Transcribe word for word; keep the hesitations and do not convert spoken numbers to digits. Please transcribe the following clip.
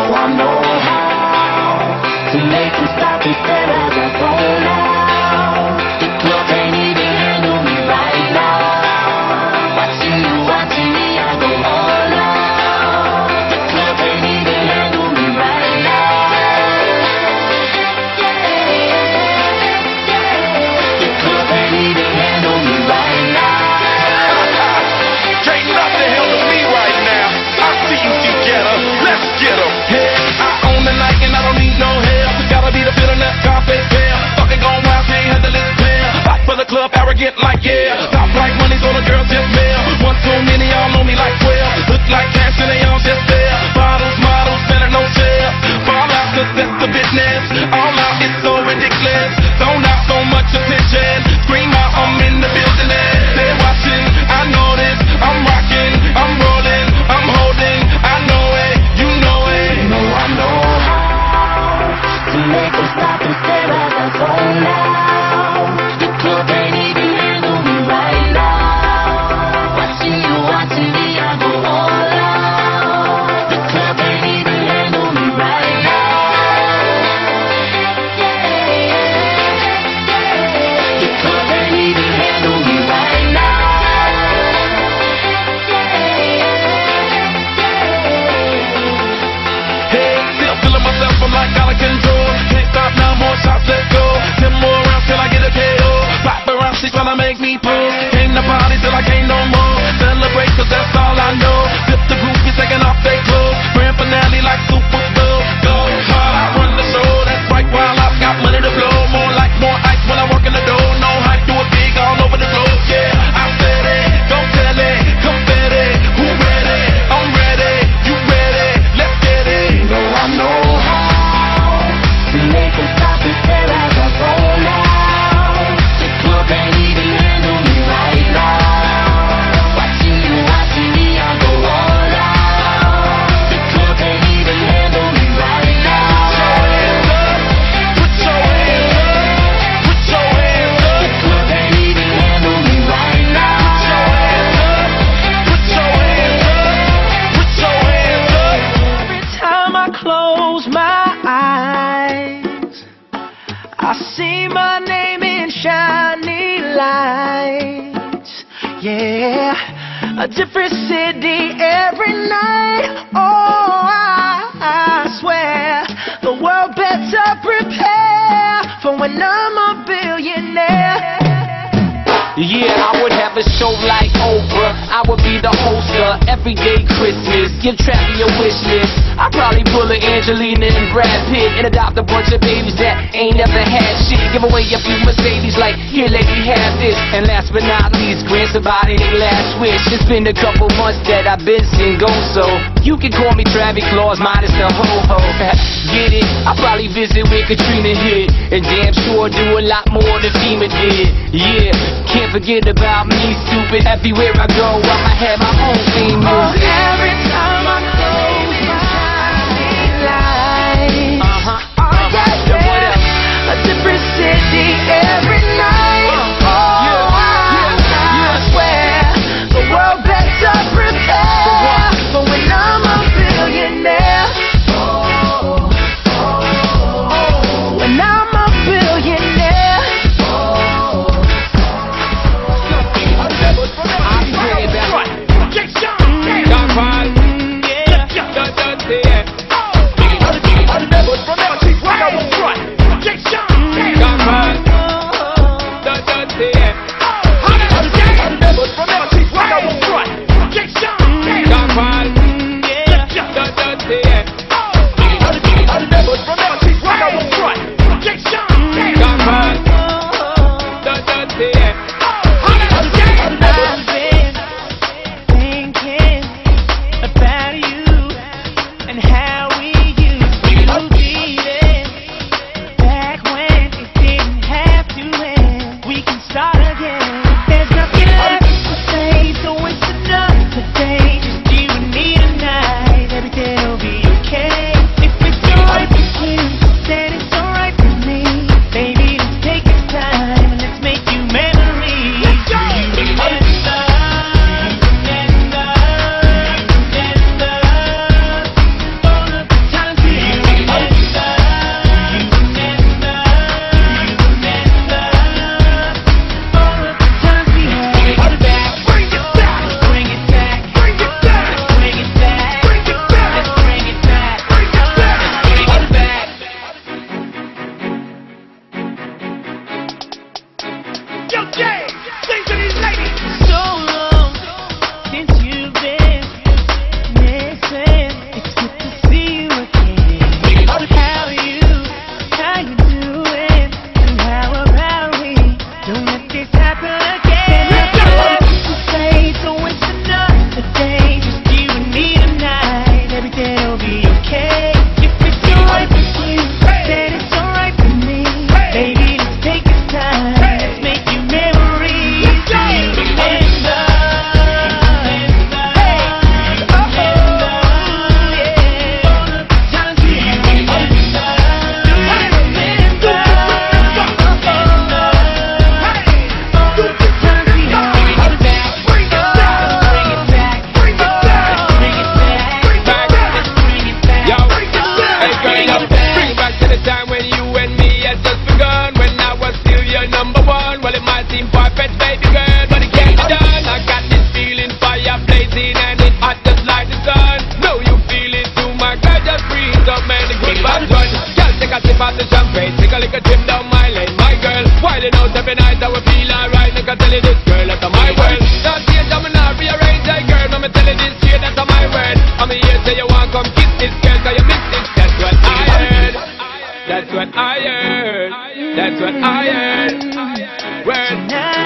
know I know how to make them stop and stare as I roll out. The club ain't even handle me right now. Watching you, watching me, I go all out. The club ain't even handle me right now. The club ain't even handle me right now. Can't nothing handle me right now. I see you, G-Getter. Let's get 'em. Hey, I own the night and I don't need no help. Gotta be the fit on that carpet fair. Fucking gone wild, can't handle this pair. Hot for the club, arrogant like yeah. Top like money, so the girls just mail. One too many, y'all know me like twelve. Look like cash and they all just there. Bottles, models, better no share. Fall out, cause that's the business. All out, it's so ridiculous. Don't out so much attention. Scream out, I'm in the building. They're watching, I know this. I'm rocking, I'm rolling, I'm holding. I know it, you know it. You know I know how to make them stop and stare as I roll out. The club ain't even handle me right now. Watching you, watching me, I go all out. The club ain't even handle me right now. The club ain't even handle me right now. Hey, still feeling myself, I'm like out of control. Can't stop now, more shots, let's go. Ten more rounds till I get a K O. Pop around, she tryna make me pull. Came to party till I can't no more. Celebrate, cause that's all I know. Zip the groupies taking off their clothes. Grand finale like Super Bowl. Go hard, I run the show. That's right, while I've got money to blow. More like more ice when I walk in the door. No hype, do it big all over the globe. Yeah, I said it, go tell it, confetti. Who ready? I'm ready, you ready? Let's get it. You know I know how to make them stop and stare as I roll out. The club ain't even handle me right now. Watching you, watching me, I go all out. The club ain't even handle me right now. Put your hands up, put your hands up. The club ain't even handle me right now. Put your hands up, put your hands up. Every time I close my eyes, I see my name in shiny lights. Yeah, a different city every night. Oh, I, I swear the world better prepare for when I'm a billionaire. Yeah, I would have a show like Oprah. I would be the host of Everyday Christmas. Give Travis your wish list. I'd probably pull a Angelina and Brad Pitt and adopt a bunch of babies that ain't never had shit. Give away a few Mercedes like, here lady, have this. And last but not least, grant somebody their last wish. It's been a couple months that I've been single, so you can call me Travis Claus minus the ho-ho. Get it? I'll probably visit where Katrina hit, and damn sure do a lot more than FEMA did. Yeah, can't forget about me, stupid. Everywhere I go, I'ma have my own theme Oh, music. every time I close my eyes, Uh-huh, oh, uh-huh. yeah, And what else? yeah, a different city every night. Uh, Oh, yeah, I, yeah, yeah. I swear the world better prepare for when I'm a billionaire. When I'm a billionaire. I pray that Godfather That's what I heard. Word.